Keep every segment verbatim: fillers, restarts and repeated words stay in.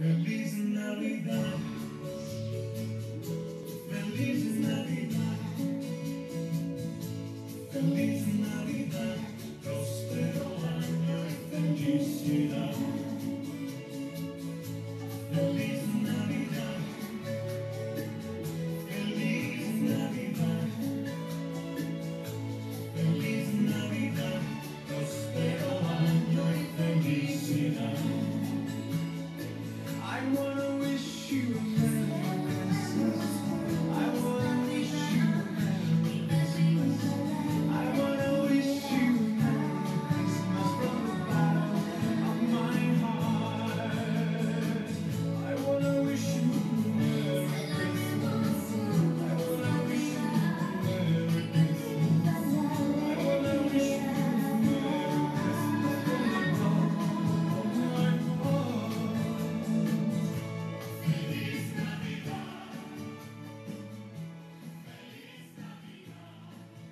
Feliz Navidad, Feliz Navidad, Feliz Navidad, prospero año y felicidad. Feliz Navidad, Feliz Navidad, Feliz Navidad, prospero año y felicidad. I wanna wish you a Merry Christmas. I wanna wish you a Merry Christmas. I wanna wish you a Merry Christmas from the bottom of my heart. I wanna wish you a Merry Christmas. I wanna wish you a Merry Christmas. I wanna wish you a Merry Christmas from the bottom of my heart. Feliz Navidad, Feliz Navidad,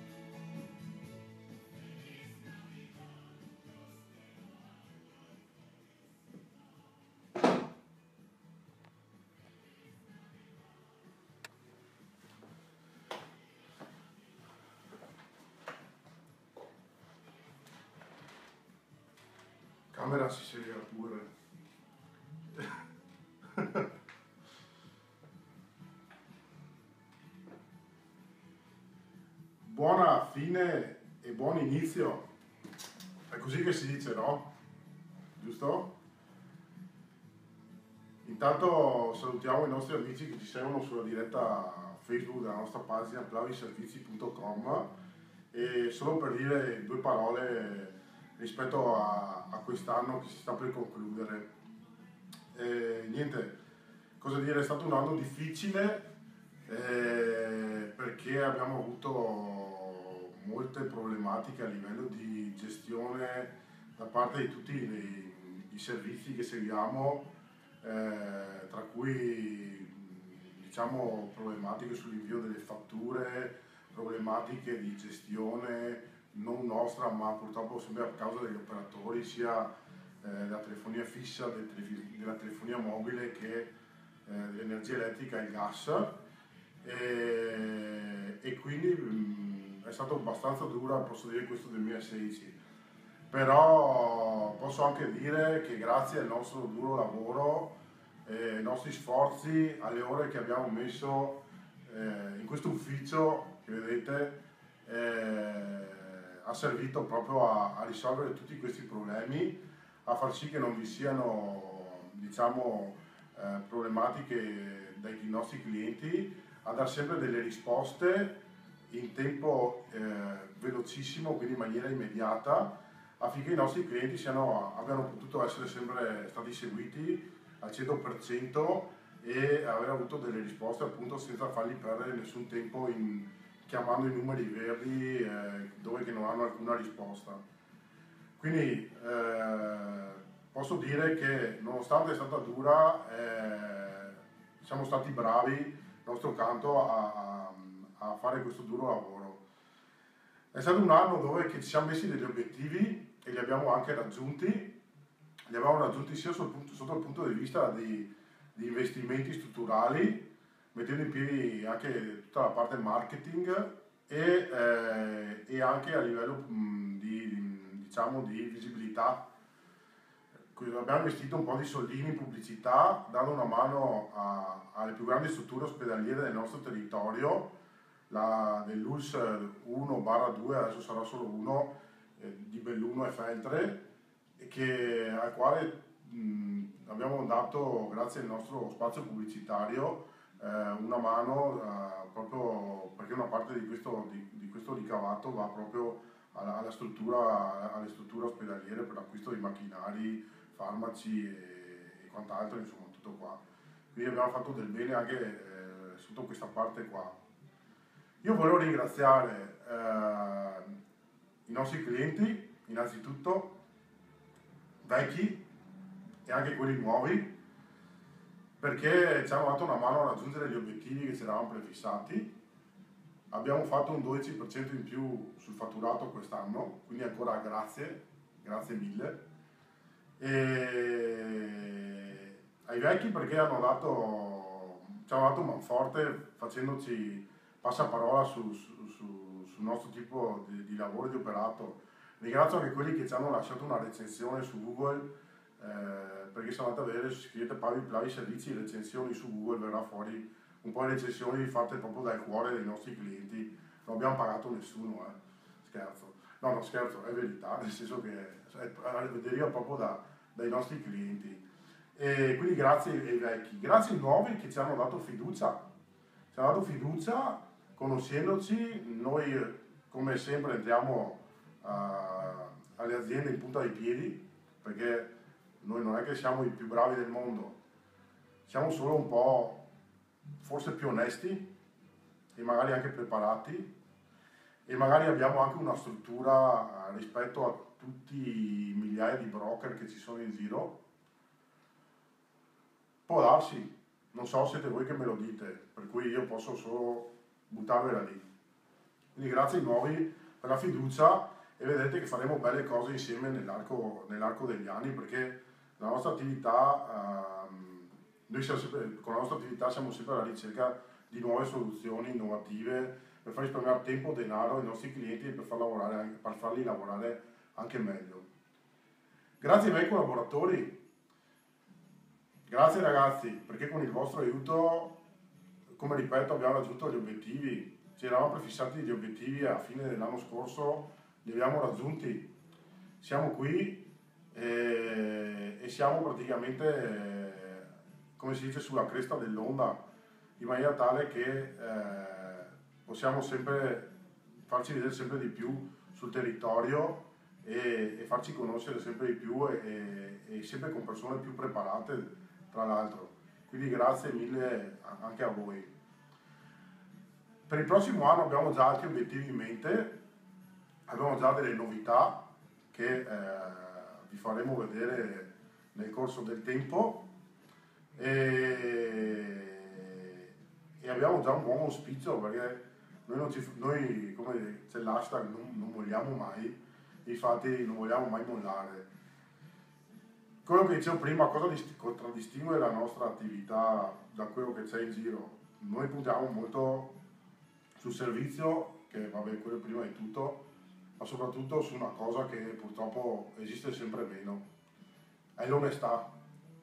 Feliz Navidad, Camera si segue pure. Buona fine e buon inizio. È così che si dice, no? Giusto? Intanto salutiamo i nostri amici che ci seguono sulla diretta Facebook della nostra pagina plaviservizi punto com e solo per dire due parole rispetto a, a quest'anno che si sta per concludere. E, niente, cosa dire, è stato un anno difficile eh, perché abbiamo avuto molte problematiche a livello di gestione da parte di tutti i, i servizi che seguiamo, eh, tra cui diciamo problematiche sull'invio delle fatture, problematiche di gestione non nostra ma purtroppo sempre a causa degli operatori sia eh, della telefonia fissa, del telefi- della telefonia mobile che eh, dell'energia elettrica e il gas e, e quindi mh, è stato abbastanza dura, posso dire, questo duemilasedici, però posso anche dire che grazie al nostro duro lavoro e ai nostri sforzi, alle ore che abbiamo messo eh, in questo ufficio che vedete eh, ha servito proprio a, a risolvere tutti questi problemi, a far sì che non vi siano diciamo eh, problematiche dai nostri clienti, a dar sempre delle risposte in tempo eh, velocissimo, quindi in maniera immediata, affinché i nostri clienti siano, abbiano potuto essere sempre stati seguiti al cento per cento e aver avuto delle risposte appunto senza fargli perdere nessun tempo in, chiamando i numeri verdi eh, dove che non hanno alcuna risposta. Quindi eh, posso dire che nonostante è stata dura eh, siamo stati bravi dal nostro canto a, a fare questo duro lavoro. È stato un anno dove che ci siamo messi degli obiettivi e li abbiamo anche raggiunti, li abbiamo raggiunti sia sul punto, sotto il punto di vista di, di investimenti strutturali, mettendo in piedi anche tutta la parte marketing e, eh, e anche a livello mh, di, diciamo, di visibilità. Abbiamo investito un po' di soldini in pubblicità, dando una mano a, alle più grandi strutture ospedaliere del nostro territorio, la dell'U L S uno barra due, adesso sarà solo uno, eh, di Belluno e Feltre, che, al quale mh, abbiamo dato, grazie al nostro spazio pubblicitario, eh, una mano eh, proprio perché una parte di questo, di, di questo ricavato va proprio alla, alla struttura, alle strutture ospedaliere per l'acquisto di macchinari, farmaci e, e quant'altro, insomma tutto qua. Quindi abbiamo fatto del bene anche eh, sotto questa parte qua. Io volevo ringraziare eh, i nostri clienti, innanzitutto, vecchi e anche quelli nuovi, perché ci hanno dato una mano a raggiungere gli obiettivi che ci eravamo prefissati. Abbiamo fatto un dodici per cento in più sul fatturato quest'anno, quindi ancora grazie, grazie mille. E ai vecchi perché hanno dato, ci hanno dato manforte facendoci passaparola su, su, su, sul nostro tipo di, di lavoro e di operato. Ringrazio anche quelli che ci hanno lasciato una recensione su Google, eh, perché se andate a vedere, se scrivete Pavi Plavi Servizi recensioni su Google verrà fuori un po' di recensioni fatte proprio dal cuore dei nostri clienti. Non abbiamo pagato nessuno, eh. Scherzo. No, non scherzo, è verità, nel senso che deriva proprio da, dai nostri clienti. E quindi grazie ai vecchi, grazie ai nuovi che ci hanno dato fiducia. Ci hanno dato fiducia, conoscendoci, noi come sempre entriamo uh, alle aziende in punta dei piedi, perché noi non è che siamo i più bravi del mondo, siamo solo un po' forse più onesti e magari anche preparati, e magari abbiamo anche una struttura uh, rispetto a tutti i migliaia di broker che ci sono in giro. Può darsi, non so, siete voi che me lo dite, per cui io posso solo buttarvela lì. Quindi grazie ai nuovi per la fiducia, e vedrete che faremo belle cose insieme nell'arco, nell'arco degli anni, perché la nostra attività, ehm, noi siamo sempre, con la nostra attività siamo sempre alla ricerca di nuove soluzioni innovative per far risparmiare tempo, denaro ai nostri clienti e per, far lavorare, per farli lavorare anche meglio. Grazie ai miei collaboratori. Grazie ragazzi, perché con il vostro aiuto, come ripeto, abbiamo raggiunto gli obiettivi. Ci eravamo prefissati gli obiettivi a fine dell'anno scorso, li abbiamo raggiunti. Siamo qui e, e siamo praticamente, eh, come si dice, sulla cresta dell'onda, in maniera tale che eh, possiamo sempre farci vedere sempre di più sul territorio e, e farci conoscere sempre di più e, e, e sempre con persone più preparate, tra l'altro. Quindi grazie mille anche a voi. Per il prossimo anno abbiamo già altri obiettivi in mente, abbiamo già delle novità che eh, vi faremo vedere nel corso del tempo, e, e abbiamo già un buon auspicio, perché noi, non ci, noi come c'è l'hashtag, non, non molliamo mai, infatti non vogliamo mai mollare. Quello che dicevo prima, cosa contraddistingue la nostra attività da quello che c'è in giro? Noi puntiamo molto sul servizio, che vabbè, quello prima di tutto, ma soprattutto su una cosa che purtroppo esiste sempre meno, è l'onestà.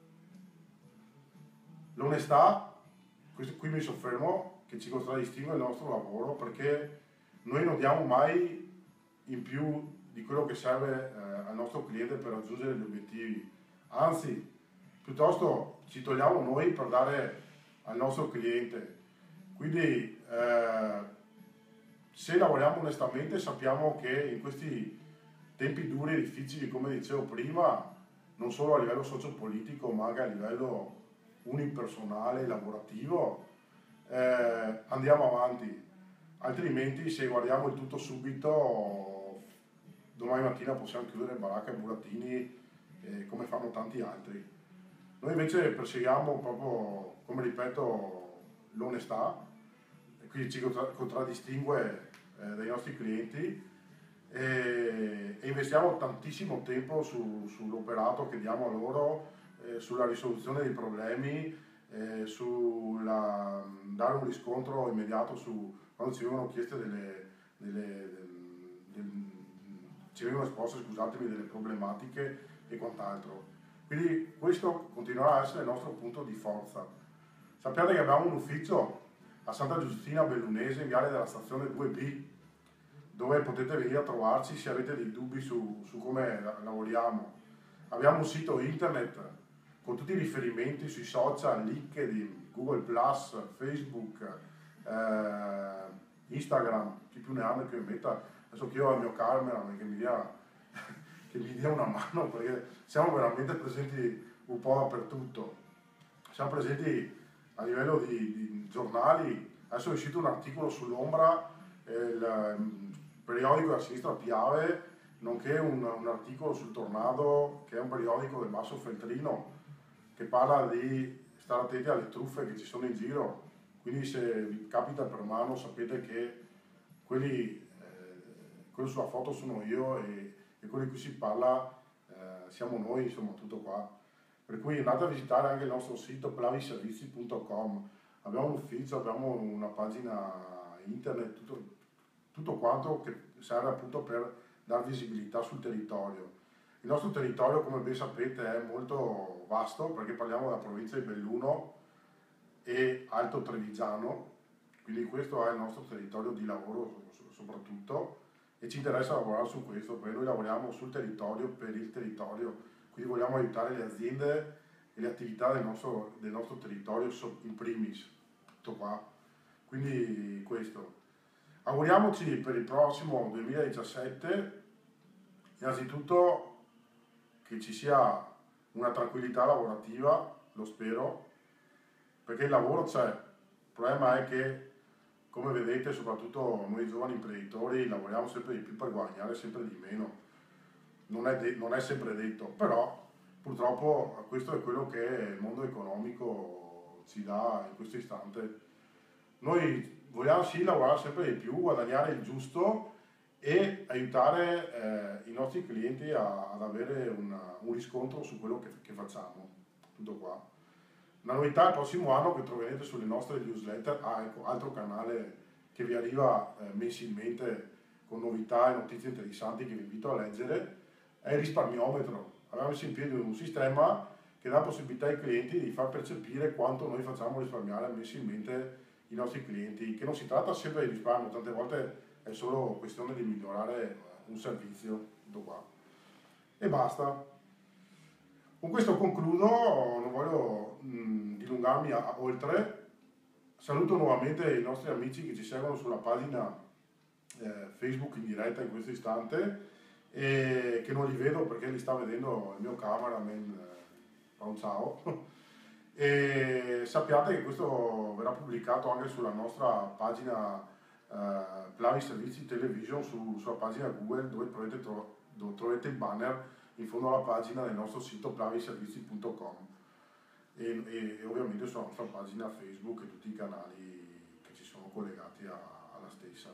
L'onestà, qui mi soffermo, che ci contraddistingue il nostro lavoro, perché noi non diamo mai in più di quello che serve eh, al nostro cliente per raggiungere gli obiettivi. Anzi, piuttosto ci togliamo noi per dare al nostro cliente. Quindi eh, se lavoriamo onestamente, sappiamo che in questi tempi duri e difficili, come dicevo prima, non solo a livello sociopolitico ma anche a livello unipersonale, lavorativo, eh, andiamo avanti. Altrimenti, se guardiamo il tutto subito, domani mattina possiamo chiudere baracca e burattini, eh, come fanno tanti altri. Noi invece perseguiamo proprio, come ripeto, l'onestà, e quindi ci contra contraddistingue eh, dai nostri clienti, e, e investiamo tantissimo tempo su, sull'operato che diamo a loro, eh, sulla risoluzione dei problemi, eh, sulla dare un riscontro immediato su quando ci vengono chieste delle, delle, delle, ci vengono esposte, scusatemi, delle problematiche e quant'altro. Quindi questo continuerà a essere il nostro punto di forza. Sappiate che abbiamo un ufficio a Santa Giustina Bellunese, in Viale della Stazione due B, dove potete venire a trovarci se avete dei dubbi su, su come lavoriamo. Abbiamo un sito internet con tutti i riferimenti sui social, LinkedIn, Google plus, Facebook, eh, Instagram, chi più ne ha che mi metta. Adesso chiedo al mio cameraman che mi dia, che mi dia una mano, perché siamo veramente presenti un po' dappertutto. Siamo presenti a livello di, di giornali. Adesso è uscito un articolo sull'Ombra, eh, il periodico della sinistra Piave, nonché un, un articolo sul Tornado, che è un periodico del Basso Feltrino, che parla di stare attenti alle truffe che ci sono in giro. Quindi se vi capita per mano, sapete che quelli, eh, quello sulla foto sono io, e, e quelli di cui si parla eh, siamo noi, insomma, tutto qua. Per cui andate a visitare anche il nostro sito plaviservizi punto com. Abbiamo un ufficio, abbiamo una pagina internet, tutto, tutto quanto che serve appunto per dar visibilità sul territorio. Il nostro territorio, come ben sapete, è molto vasto perché parliamo della provincia di Belluno e Alto Trevigiano, quindi questo è il nostro territorio di lavoro soprattutto e ci interessa lavorare su questo, perché noi lavoriamo sul territorio per il territorio, quindi vogliamo aiutare le aziende e le attività del nostro, del nostro territorio in primis, tutto qua. Quindi questo. Auguriamoci per il prossimo duemiladiciassette innanzitutto che ci sia una tranquillità lavorativa, lo spero, perché il lavoro c'è. Il problema è che, come vedete, soprattutto noi giovani imprenditori lavoriamo sempre di più per guadagnare sempre di meno. Non è, de- non è sempre detto, però purtroppo questo è quello che il mondo economico ci dà in questo istante. Noi vogliamo sì lavorare sempre di più, guadagnare il giusto e aiutare eh, i nostri clienti a- ad avere una- un riscontro su quello che, che facciamo. Tutto qua. La novità il prossimo anno che troverete sulle nostre newsletter, ah, ecco, altro canale che vi arriva eh, mensilmente con novità e notizie interessanti che vi invito a leggere, è il risparmiometro. Abbiamo messo in piedi un sistema che dà la possibilità ai clienti di far percepire quanto noi facciamo risparmiare mensilmente i nostri clienti, che non si tratta sempre di risparmio, tante volte è solo questione di migliorare un servizio, tutto qua. E basta. Con questo concludo, non voglio mh, dilungarmi a, a oltre. Saluto nuovamente i nostri amici che ci seguono sulla pagina eh, Facebook in diretta in questo istante e che non li vedo perché li sta vedendo il mio cameraman. Eh, un ciao. E sappiate che questo verrà pubblicato anche sulla nostra pagina eh, Plavi Servizi Television, su, sulla pagina Google, dove trovate, tro, dove trovate il banner in fondo alla pagina del nostro sito plaviservizi punto com e, e, e ovviamente sulla nostra pagina Facebook e tutti i canali che ci sono collegati a, alla stessa.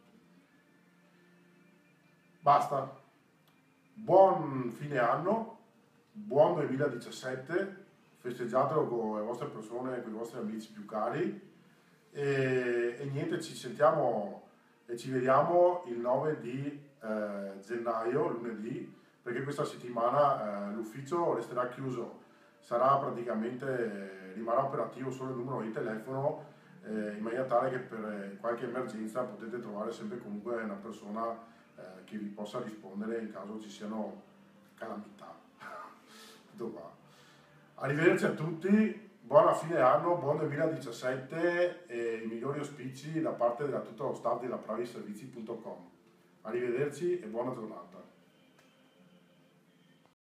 Basta, buon fine anno, buon duemiladiciassette, festeggiatelo con le vostre persone, con i vostri amici più cari e, e niente, ci sentiamo e ci vediamo il nove di eh, gennaio, lunedì, perché questa settimana eh, l'ufficio resterà chiuso, sarà praticamente, rimarrà operativo solo il numero di telefono eh, in maniera tale che per qualche emergenza potete trovare sempre comunque una persona eh, che vi possa rispondere in caso ci siano calamità. Tutto qua. Arrivederci a tutti, buona fine anno, buon duemiladiciassette e i migliori auspici da parte da tutto lo staff della plaviservizi punto com. Arrivederci e buona giornata.